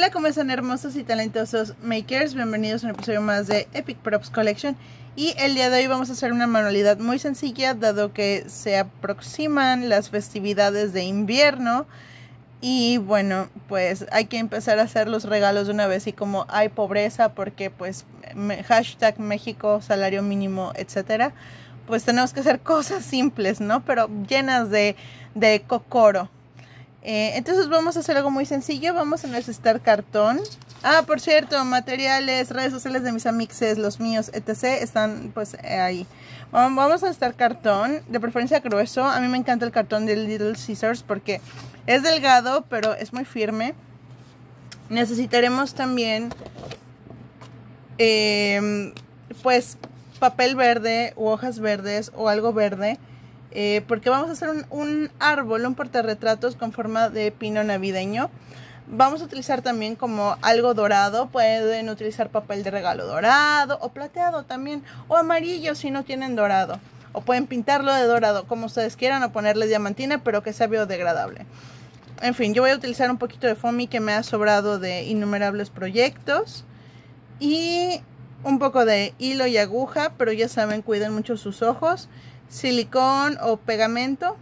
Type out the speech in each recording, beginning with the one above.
Hola, ¿cómo están hermosos y talentosos makers? Bienvenidos a un episodio más de Epic Props Collection. Y el día de hoy vamos a hacer una manualidad muy sencilla, dado que se aproximan las festividades de invierno. Y bueno, pues hay que empezar a hacer los regalos de una vez. Y como hay pobreza, porque pues hashtag México, salario mínimo, etcétera, pues tenemos que hacer cosas simples, ¿no? Pero llenas de cocoro. Entonces vamos a hacer algo muy sencillo. Vamos a necesitar cartón. Ah, por cierto, materiales, redes sociales de mis amixes, los míos, etc. están pues ahí. Vamos a necesitar cartón, de preferencia grueso. A mí me encanta el cartón de Little Scissors porque es delgado, pero es muy firme. Necesitaremos también pues papel verde u hojas verdes o algo verde. Porque vamos a hacer un árbol, un portarretratos con forma de pino navideño. Vamos a utilizar también como algo dorado. Pueden utilizar papel de regalo dorado o plateado también, o amarillo si no tienen dorado, o pueden pintarlo de dorado como ustedes quieran, o ponerle diamantina, pero que sea biodegradable. En fin, yo voy a utilizar un poquito de foamy que me ha sobrado de innumerables proyectos, y un poco de hilo y aguja, pero ya saben, cuiden mucho sus ojos. Silicón o pegamento,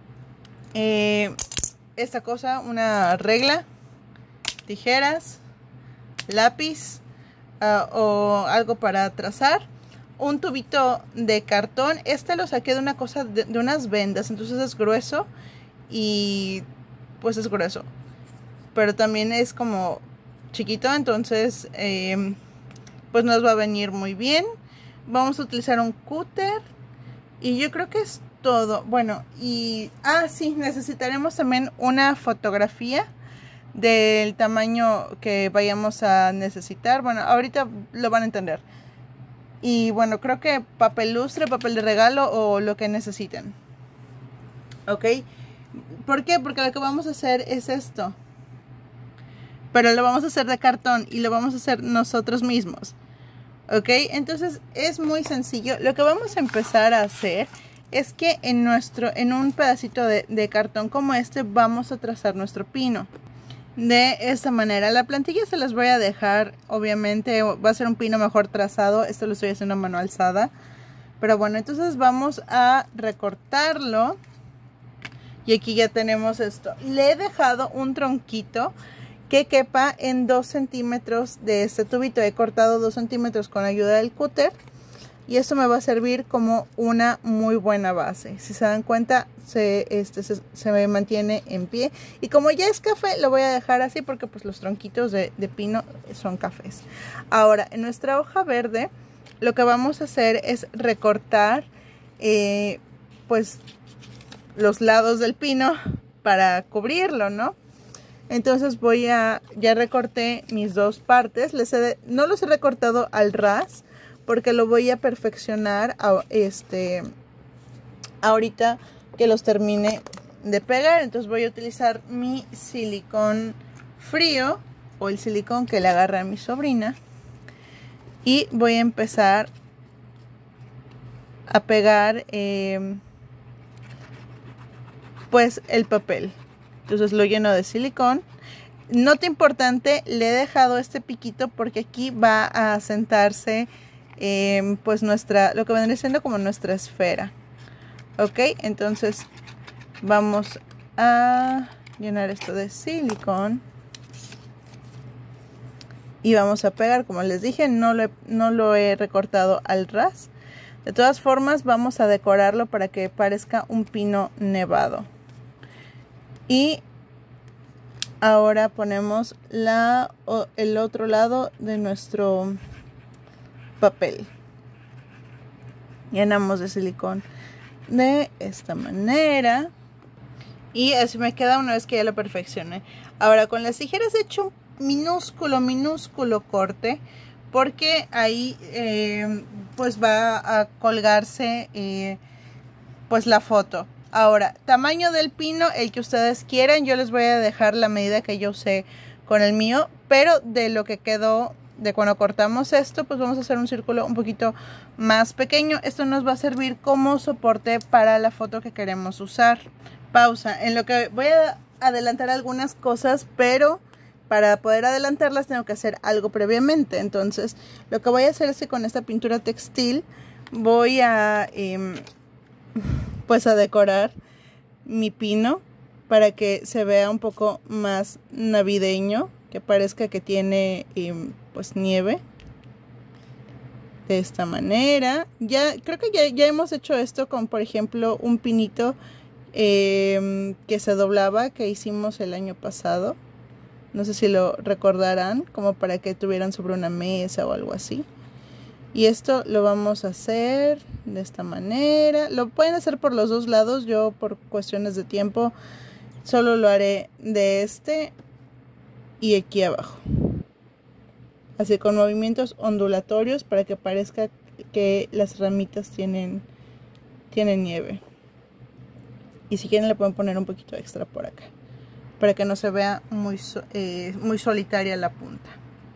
esta cosa, una regla, tijeras, lápiz o algo para trazar, un tubito de cartón. Este lo saqué de una cosa, de unas vendas, entonces es grueso y pues es grueso, pero también es como chiquito, entonces pues nos va a venir muy bien. Vamos a utilizar un cúter. Y yo creo que es todo. Bueno, y sí, necesitaremos también una fotografía del tamaño que vayamos a necesitar. Bueno, ahorita lo van a entender. Y bueno, creo que papel lustre, papel de regalo o lo que necesiten. ¿Ok? ¿Por qué? Porque lo que vamos a hacer es esto. Pero lo vamos a hacer de cartón y lo vamos a hacer nosotros mismos. Ok, entonces es muy sencillo. Lo que vamos a empezar a hacer es que en un pedacito de cartón como este vamos a trazar nuestro pino. De esta manera, la plantilla se las voy a dejar, obviamente va a ser un pino mejor trazado. Esto lo estoy haciendo a mano alzada. Pero bueno, entonces vamos a recortarlo. Y aquí ya tenemos esto. Le he dejado un tronquito que quepa en 2 centímetros de este tubito. He cortado 2 centímetros con ayuda del cúter. Y esto me va a servir como una muy buena base. Si se dan cuenta, se me mantiene en pie. Y como ya es café, lo voy a dejar así porque pues los tronquitos de pino son cafés. Ahora, en nuestra hoja verde, lo que vamos a hacer es recortar pues los lados del pino para cubrirlo, ¿no? Entonces ya recorté mis dos partes. No los he recortado al ras porque lo voy a perfeccionar ahorita que los termine de pegar. Entonces voy a utilizar mi silicón frío o el silicón que le agarra a mi sobrina. Y voy a empezar a pegar pues el papel. Entonces lo lleno de silicón. Nota importante, le he dejado este piquito porque aquí va a sentarse pues lo que vendría siendo como nuestra esfera. Ok, entonces vamos a llenar esto de silicón. Y vamos a pegar, como les dije, no lo he recortado al ras. De todas formas vamos a decorarlo para que parezca un pino nevado. Y ahora ponemos el otro lado de nuestro papel. Llenamos de silicón de esta manera. Y así me queda una vez que ya lo perfeccioné. Ahora con las tijeras he hecho un minúsculo corte. Porque ahí pues va a colgarse pues la foto. Ahora, tamaño del pino, el que ustedes quieran. Yo les voy a dejar la medida que yo usé con el mío. Pero de lo que quedó de cuando cortamos esto, pues vamos a hacer un círculo un poquito más pequeño. Esto nos va a servir como soporte para la foto que queremos usar. Pausa. En lo que voy a adelantar algunas cosas, pero para poder adelantarlas tengo que hacer algo previamente. Entonces lo que voy a hacer es que con esta pintura textil voy a pues a decorar mi pino para que se vea un poco más navideño, que parezca que tiene pues nieve. De esta manera. Ya creo que ya hemos hecho esto con, por ejemplo, un pinito que se doblaba, que hicimos el año pasado. No sé si lo recordarán, como para que tuvieran sobre una mesa o algo así. Y esto lo vamos a hacer de esta manera. Lo pueden hacer por los dos lados. Yo, por cuestiones de tiempo, solo lo haré de este y aquí abajo. Así, con movimientos ondulatorios para que parezca que las ramitas tienen nieve. Y si quieren le pueden poner un poquito extra por acá, para que no se vea muy solitaria la punta.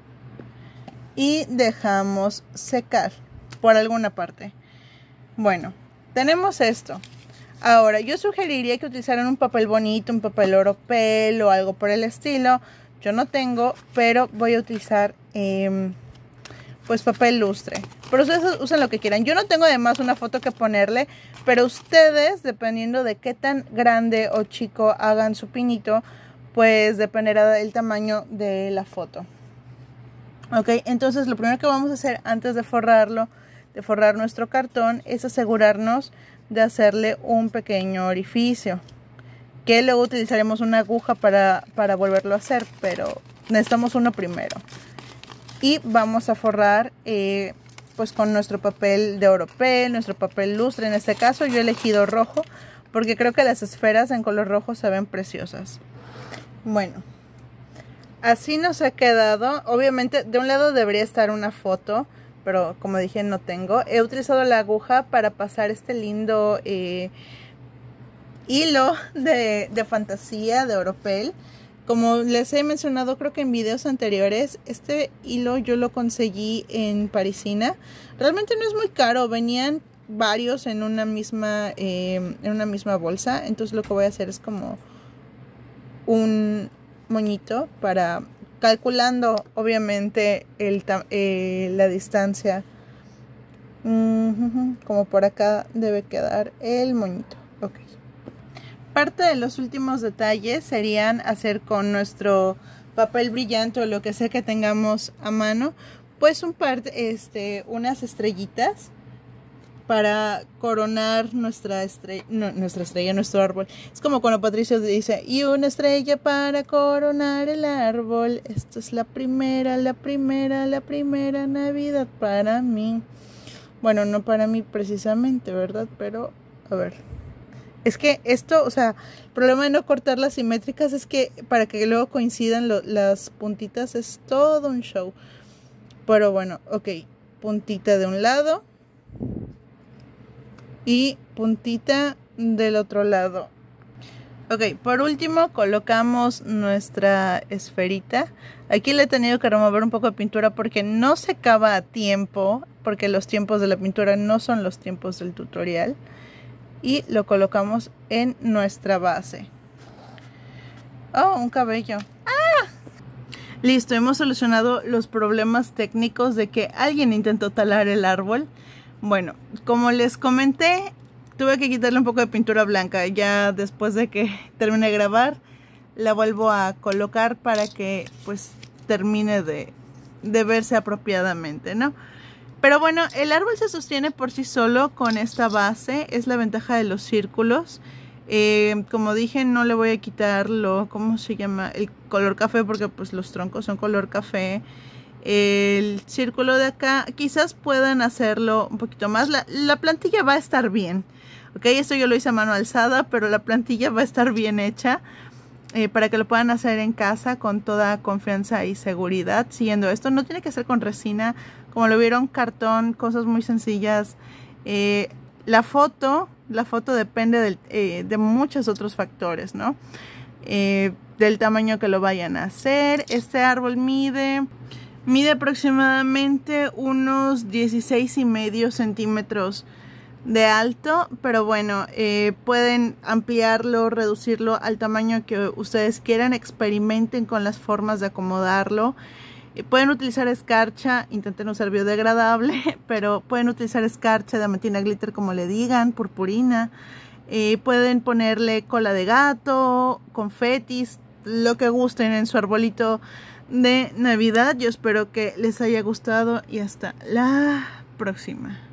Y dejamos secar por alguna parte. Bueno, tenemos esto. Ahora, yo sugeriría que utilizaran un papel bonito, un papel oropel o algo por el estilo. Yo no tengo, pero voy a utilizar pues papel lustre. Pero ustedes usen lo que quieran. Yo no tengo además una foto que ponerle, pero ustedes, dependiendo de qué tan grande o chico hagan su pinito, pues dependerá del tamaño de la foto. Ok, entonces lo primero que vamos a hacer antes de forrarlo, de forrar nuestro cartón, es asegurarnos de hacerle un pequeño orificio, que luego utilizaremos una aguja para volverlo a hacer, pero necesitamos uno primero. Y vamos a forrar pues con nuestro papel de oropel, nuestro papel lustre. En este caso yo he elegido rojo porque creo que las esferas en color rojo se ven preciosas. Bueno, así nos ha quedado. Obviamente de un lado debería estar una foto, pero como dije no tengo. He utilizado la aguja para pasar este lindo hilo de fantasía de oropel. Como les he mencionado creo que en videos anteriores, este hilo yo lo conseguí en Parisina. Realmente no es muy caro, venían varios en una misma bolsa. Entonces lo que voy a hacer es como un moñito para, calculando obviamente la distancia. Como por acá debe quedar el moñito. Ok. Parte de los últimos detalles serían hacer con nuestro papel brillante o lo que sea que tengamos a mano, pues unas estrellitas para coronar nuestro árbol. Es como cuando Patricio dice, y una estrella para coronar el árbol. Esto es la primera Navidad para mí. Bueno, no para mí precisamente, ¿verdad? Pero, a ver. Es que esto, o sea, el problema de no cortar las simétricas es que para que luego coincidan las puntitas es todo un show. Pero bueno, ok, puntita de un lado y puntita del otro lado. Ok, por último colocamos nuestra esferita. Aquí le he tenido que remover un poco de pintura porque no secaba a tiempo, porque los tiempos de la pintura no son los tiempos del tutorial. Y lo colocamos en nuestra base. Oh, un cabello. ¡Ah! Listo, hemos solucionado los problemas técnicos de que alguien intentó talar el árbol. Bueno, como les comenté, tuve que quitarle un poco de pintura blanca. Ya después de que termine de grabar, la vuelvo a colocar para que pues termine de verse apropiadamente, ¿no? Pero bueno, el árbol se sostiene por sí solo con esta base. Es la ventaja de los círculos. Como dije, no le voy a quitar ¿cómo se llama? El color café, porque pues los troncos son color café. El círculo de acá, quizás puedan hacerlo un poquito más. La plantilla va a estar bien. Ok, esto yo lo hice a mano alzada, pero la plantilla va a estar bien hecha. Para que lo puedan hacer en casa con toda confianza y seguridad. Siguiendo esto, no tiene que ser con resina. Como lo vieron, cartón, cosas muy sencillas. La foto depende de muchos otros factores, ¿no? Del tamaño que lo vayan a hacer. Este árbol mide aproximadamente unos 16,5 centímetros de alto, pero bueno, pueden ampliarlo, reducirlo al tamaño que ustedes quieran, experimenten con las formas de acomodarlo. Pueden utilizar escarcha, intenten usar biodegradable, pero pueden utilizar escarcha, diamantina glitter, como le digan, purpurina. Pueden ponerle cola de gato, confetis, lo que gusten en su arbolito de Navidad. Yo espero que les haya gustado y hasta la próxima.